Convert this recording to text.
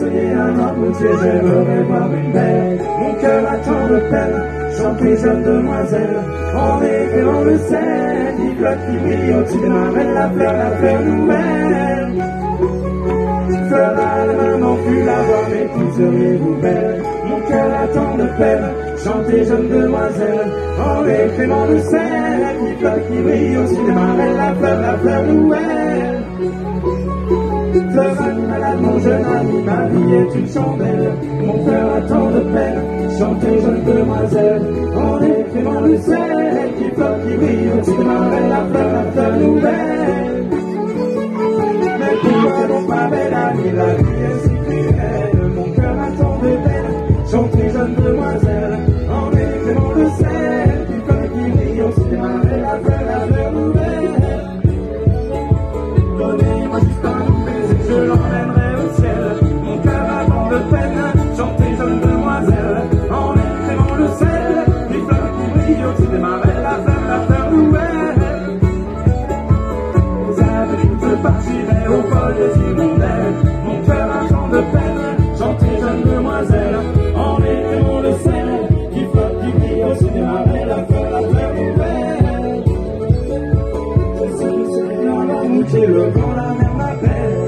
devenir un homme routier, j'aimerais voir une belle. Mon cœur a tant de peine, chanter jeune demoiselle, en écrivant le ciel, qui flotte, qui brille au-dessus de ma main, la fleur nouvelle. Fleur à la main, n'en plus la voir, mais tout seriez-vous belle. Mon cœur a tant de peine, chanter jeune demoiselle, en écrivant le ciel, qui flotte, qui brille au-dessus de ma main, la fleur nouvelle. Fleur ami malade, mon jeune ami, ma vie est une chandelle. Mon cœur a tant de peine, chanter jeune demoiselle, en écrivant le ciel, qui flotte, qui brille au-dessus de ma main, la fleur nouvelle. Mais pourquoi non pas belle amie, la vie est si cruelle. Mon cœur a tant de peine, chanter jeune demoiselle, en écrivant le ciel, qui flotte, qui brille au-dessus de ma main, la fleur nouvelle. Donnez-moi juste un baiser, je l'emmènerai au ciel. Mon cœur a tant de peine, chanter jeune demoiselle, en écrivant le ciel, qui flotte, qui brille au-dessus de ma main, la fleur nouvelle. Vous avez toutes partirai au vol des hirondelles. Mon cœur a tant de peine, chanter jeune demoiselle, en écrivant le ciel, qui flotte, qui brille au-dessus de ma main, la fleur nouvelle. Je suis le Seigneur, l'homme qui le vent, la mer m'appelle.